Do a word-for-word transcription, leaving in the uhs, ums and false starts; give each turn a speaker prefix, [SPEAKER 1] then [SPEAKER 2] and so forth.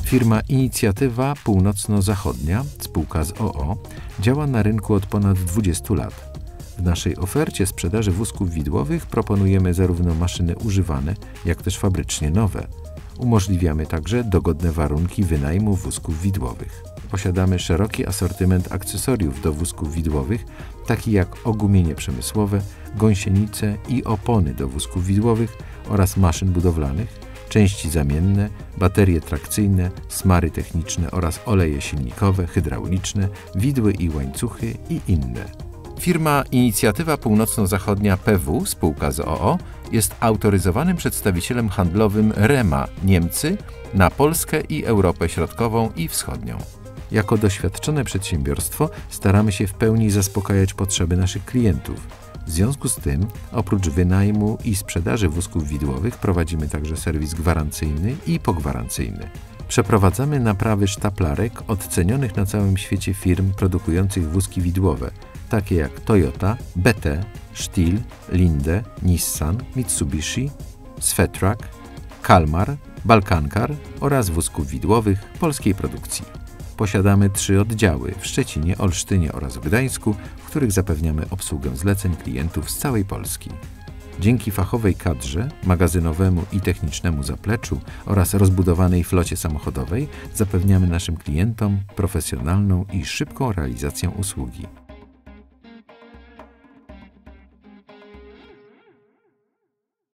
[SPEAKER 1] Firma Inicjatywa Północno-Zachodnia, spółka z o o, działa na rynku od ponad dwudziestu lat. W naszej ofercie sprzedaży wózków widłowych proponujemy zarówno maszyny używane, jak też fabrycznie nowe. Umożliwiamy także dogodne warunki wynajmu wózków widłowych. Posiadamy szeroki asortyment akcesoriów do wózków widłowych, taki jak ogumienie przemysłowe, gąsienice i opony do wózków widłowych oraz maszyn budowlanych, części zamienne, baterie trakcyjne, smary techniczne oraz oleje silnikowe, hydrauliczne, widły i łańcuchy i inne. Firma Inicjatywa Północno-Zachodnia P W, spółka z o o, jest autoryzowanym przedstawicielem handlowym REMA Niemcy na Polskę i Europę Środkową i Wschodnią. Jako doświadczone przedsiębiorstwo staramy się w pełni zaspokajać potrzeby naszych klientów. W związku z tym, oprócz wynajmu i sprzedaży wózków widłowych, prowadzimy także serwis gwarancyjny i pogwarancyjny. Przeprowadzamy naprawy sztaplarek od cenionych na całym świecie firm produkujących wózki widłowe, takie jak Toyota, B T, Stihl, Linde, Nissan, Mitsubishi, Svetrak, Kalmar, Balkankar oraz wózków widłowych polskiej produkcji. Posiadamy trzy oddziały w Szczecinie, Olsztynie oraz w Gdańsku, w których zapewniamy obsługę zleceń klientów z całej Polski. Dzięki fachowej kadrze, magazynowemu i technicznemu zapleczu oraz rozbudowanej flocie samochodowej zapewniamy naszym klientom profesjonalną i szybką realizację usługi.